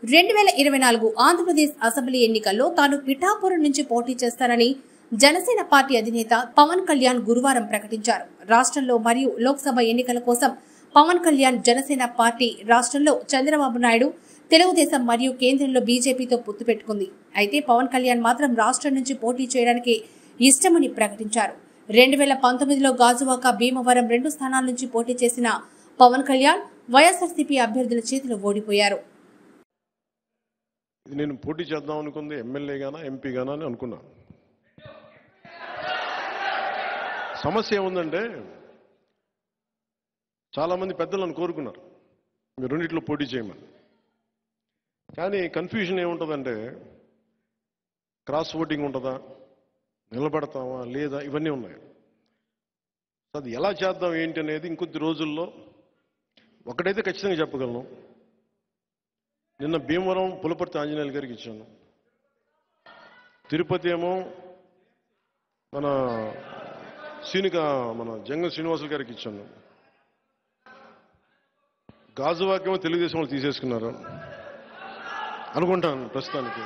2024 Andhra Pradesh assembly ఎన్నికల్లో తాను పిఠాపురం నుంచి పోటీ చేస్తానని జనసేన పార్టీ అధినేత పవన్ కళ్యాణ్ గురువారం ప్రకటించారు. రాష్ట్రంలో మరియు లోక్సభ ఎన్నికల కోసం పవన్ కళ్యాణ్ జనసేన పార్టీ రాష్ట్రంలో చంద్రబాబు నాయుడు, తెలుగుదేశం మరియు కేంద్రంలో బీజేపీతో పొత్తు పెట్టుకుంది. అయితే పవన్ కళ్యాణ్ మాత్రం రాష్ట్రం నుంచి పోటీ చేయడానికి ఇష్టమని ప్రకటించారు. 2019లో గాజువాక, భీమవరం 2 స్థానాల నుంచి పోటీ చేసిన పవన్ కళ్యాణ్ వైఎస్ఆర్సీపీ అభ్యర్థుల చేతిలో ఓడిపోయారు. నేను పోటీ చేద్దాం అనుకుంది ఎమ్మెల్యేగానా ఎంపీగానా అని అనుకున్నాను. సమస్య ఏముందంటే చాలామంది పెద్దలు నన్ను కోరుకున్నారు మీరు రెండిట్లో పోటీ చేయమని. కానీ కన్ఫ్యూజన్ ఏముంటుందంటే క్రాస్ ఓటింగ్ ఉంటుందా, నిలబడతామా లేదా, ఇవన్నీ ఉన్నాయి. అది ఎలా చేద్దాం ఏంటి అనేది ఇంకొద్ది రోజుల్లో ఒకటైతే ఖచ్చితంగా చెప్పగలను. నిన్న భీమవరం పులపర్తి ఆంజనేయులు గారికి ఇచ్చాను, తిరుపతి ఏమో మన జంగం శ్రీనివాసులు గారికి ఇచ్చాను, గాజువాకేమో తెలుగుదేశం వాళ్ళు తీసేసుకున్నారు అనుకుంటాను ప్రస్తుతానికి.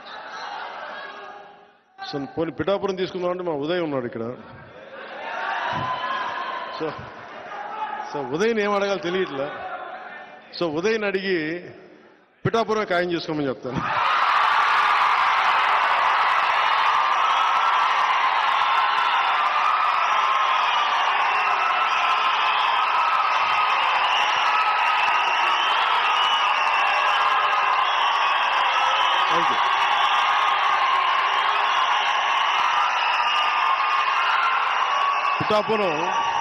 సో పోనీ పిఠాపురం తీసుకుందామంటే మా ఉదయ్ ఉన్నాడు ఇక్కడ. సో ఉదయ్ని ఏం అడగాలి తెలియట్లే. సో ఉదయ్ని అడిగి పిఠాపురమే ఖాయం చేసుకోమని చెప్తాను. పిఠాపురం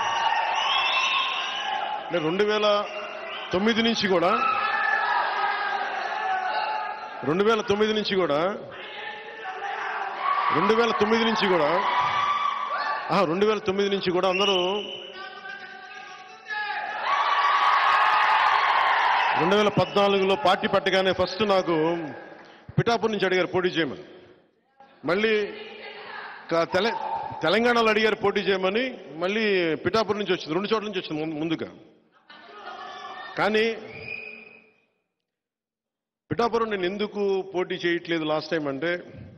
2009 నుంచి కూడా 2009 నుంచి కూడా 2009 నుంచి కూడా అందరూ 2014లో పార్టీ పట్టగానే ఫస్ట్ నాకు పిఠాపురం నుంచి అడిగారు పోటీ చేయమని. మళ్ళీ తెలంగాణలో అడిగారు పోటీ చేయమని, మళ్ళీ పిఠాపురం నుంచి వచ్చింది, 2 చోట్ల నుంచి వచ్చింది ముందుగా. కానీ పిఠాపురం నేను ఎందుకు పోటీ చేయట్లేదు లాస్ట్ టైం అంటే,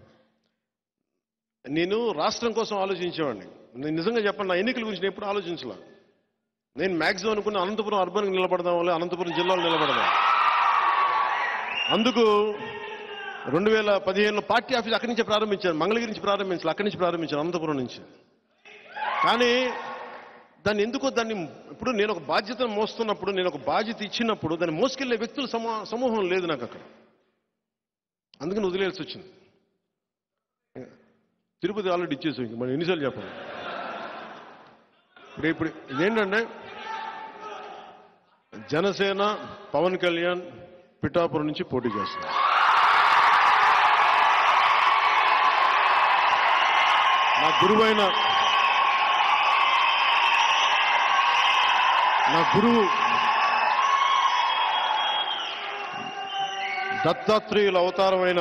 నేను రాష్ట్రం కోసం ఆలోచించేవాడిని. నేను నిజంగా చెప్పండి, నా ఎన్నికల గురించి నేను ఎప్పుడు ఆలోచించలే. నేను మ్యాక్సిమం అనుకున్న అనంతపురం అర్బన్కి నిలబడదాం, అనంతపురం జిల్లాలో నిలబడదాం. అందుకు 2015లో పార్టీ ఆఫీస్ అక్కడి నుంచే ప్రారంభించాను, మంగళగిరి నుంచి ప్రారంభించాలి, అక్కడి నుంచి ప్రారంభించాను, అనంతపురం నుంచి. కానీ దాన్ని ఇప్పుడు నేను ఒక బాధ్యతను మోస్తున్నప్పుడు, నేను ఒక బాధ్యత ఇచ్చినప్పుడు దాన్ని మోసుకెళ్లే వ్యక్తుల సమూహం లేదు నాకు అక్కడ. అందుకని వదిలేయాల్సి వచ్చింది. తిరుపతి ఆల్రెడీ ఇచ్చేసి మనం ఎన్నిసార్లు చెప్పాలి. ఇప్పుడు ఇదేంటంటే జనసేన పవన్ కళ్యాణ్ పిఠాపురం నుంచి పోటీ చేస్తున్నారు. నా గురువు దత్తాత్రేయుల అవతారమైన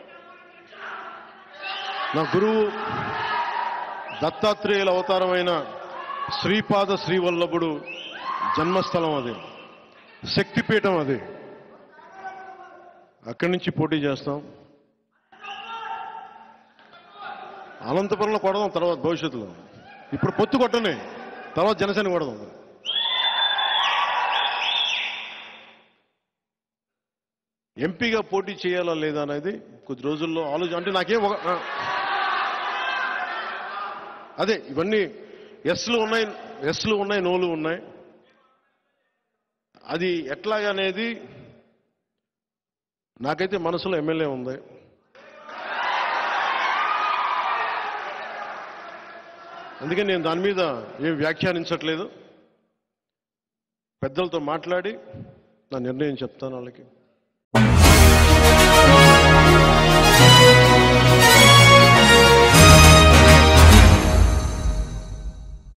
శ్రీపాద శ్రీవల్లభుడు జన్మస్థలం అది, శక్తిపీఠం అది. అక్కడి నుంచి పోటీ చేస్తాం. అనంతపురంలో కొడదాం తర్వాత భవిష్యత్తులో. ఇప్పుడు పొత్తు కొట్టనే, తర్వాత జనసేన కొడదాం. ఎంపీగా పోటీ చేయాలా లేదా అనేది కొద్ది రోజుల్లో అంటే నాకేం అదే ఇవన్నీ ఎస్లు ఉన్నాయి, నోలు ఉన్నాయి. అది ఎట్లాగనేది నాకైతే మనసులో ఎమ్మెల్యే ఉంది. అందుకని నేను దాని మీద ఏం వ్యాఖ్యానించట్లేదు. పెద్దలతో మాట్లాడి నా నిర్ణయం చెప్తాను వాళ్ళకి.